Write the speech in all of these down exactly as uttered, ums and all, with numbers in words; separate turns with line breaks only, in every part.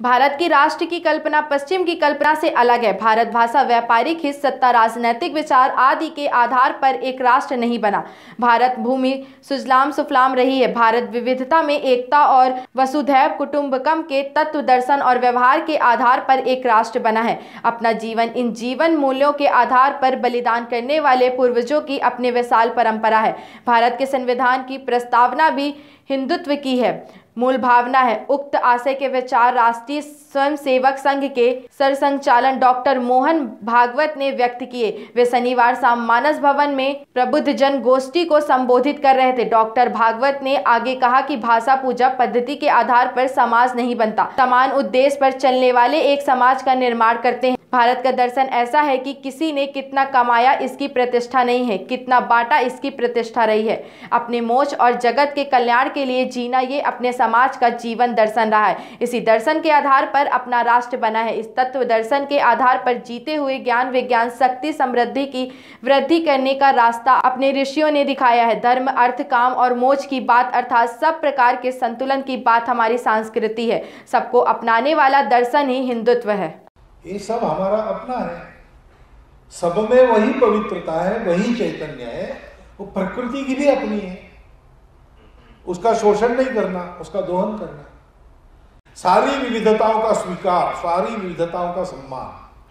भारत की राष्ट्र की कल्पना पश्चिम की कल्पना से अलग है। भारत भाषा, व्यापारिक हित, सत्ता, राजनैतिक विचार आदि के आधार पर एक राष्ट्र नहीं बना। भारत भूमि सुजलाम सुफलाम रही है। भारत विविधता में एकता और वसुधैव कुटुंबकम के तत्व, दर्शन और व्यवहार के आधार पर एक राष्ट्र बना है। अपना जीवन इन जीवन मूल्यों के आधार पर बलिदान करने वाले पूर्वजों की अपनी विशाल परंपरा है। भारत के संविधान की प्रस्तावना भी हिंदुत्व की है, मूल भावना है। उक्त आशय के विचार राष्ट्रीय स्वयंसेवक संघ के सरसंघचालक डॉक्टर मोहन भागवत ने व्यक्त किए। वे शनिवार शाम मानस भवन में प्रबुद्ध जन गोष्ठी को संबोधित कर रहे थे। डॉक्टर भागवत ने आगे कहा कि भाषा पूजा पद्धति के आधार पर समाज नहीं बनता, समान उद्देश्य पर चलने वाले एक समाज का निर्माण करते हैं। भारत का दर्शन ऐसा है कि किसी ने कितना कमाया इसकी प्रतिष्ठा नहीं है, कितना बांटा इसकी प्रतिष्ठा रही है। अपने मोक्ष और जगत के कल्याण के लिए जीना, ये अपने समाज का जीवन दर्शन रहा है। इसी दर्शन के आधार पर अपना राष्ट्र बना है। इस तत्व दर्शन के आधार पर जीते हुए ज्ञान, विज्ञान, शक्ति, समृद्धि की वृद्धि करने का रास्ता अपने ऋषियों ने दिखाया है। धर्म, अर्थ, काम और मोक्ष की बात अर्थात सब प्रकार के संतुलन की बात हमारी संस्कृति है। सबको अपनाने वाला दर्शन ही हिंदुत्व है।
ये सब हमारा अपना है, सब में वही पवित्रता है, वही चैतन्य है। वो प्रकृति की भी अपनी है, उसका शोषण नहीं करना, उसका दोहन करना, सारी विविधताओं का स्वीकार, सारी विविधताओं का सम्मान।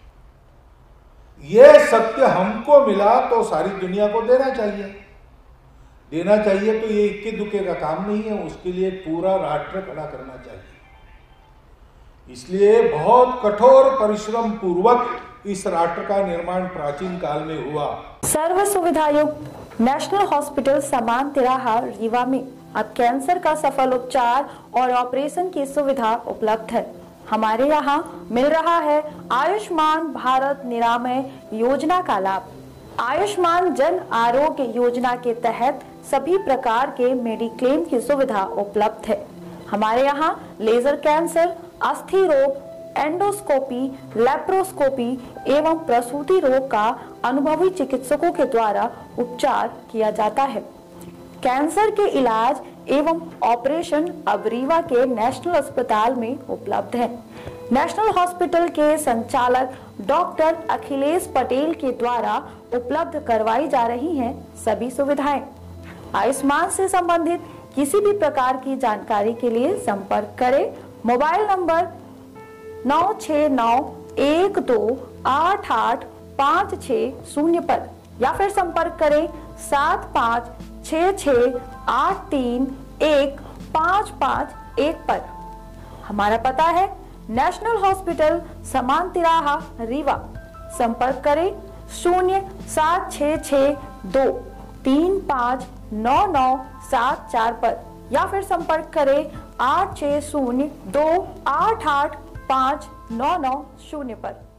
ये सत्य हमको मिला तो सारी दुनिया को देना चाहिए। देना चाहिए तो ये इक्के दुक्के का काम नहीं है, उसके लिए पूरा राष्ट्र खड़ा करना चाहिए। इसलिए बहुत कठोर परिश्रम पूर्वक इस राष्ट्र का निर्माण प्राचीन काल में हुआ।
सर्व सुविधायुक्त नेशनल हॉस्पिटल समान तिराहा रीवा में अब कैंसर का सफल उपचार और ऑपरेशन की सुविधा उपलब्ध है। हमारे यहाँ मिल रहा है आयुष्मान भारत निरामय योजना का लाभ। आयुष्मान जन आरोग्य योजना के तहत सभी प्रकार के मेडिक्लेम की सुविधा उपलब्ध है। हमारे यहाँ लेजर कैंसर, अस्थि रोग, एंडोस्कोपी, लेप्रोस्कोपी एवं प्रसूति रोग का अनुभवी चिकित्सकों के द्वारा उपचार किया जाता है। कैंसर के इलाज एवं ऑपरेशन अब रीवा के नेशनल अस्पताल में उपलब्ध है। नेशनल हॉस्पिटल के संचालक डॉक्टर अखिलेश पटेल के द्वारा उपलब्ध करवाई जा रही हैं सभी सुविधाएं। आयुष्मान से संबंधित किसी भी प्रकार की जानकारी के लिए संपर्क करें मोबाइल नंबर नौ छः नौ एक दो आठ आठ पाँच छः शून्य पर, या फिर संपर्क करें सात पाँच छः छः आठ तीन एक पाँच पाँच एक पर। हमारा पता है नेशनल हॉस्पिटल समान तिराहा रीवा। संपर्क करें शून्य सात छः छः दो तीन पाँच नौ नौ सात चार पर, या फिर संपर्क करें आठ छः शून्य दो आठ आठ पाँच नौ नौ शून्य पर।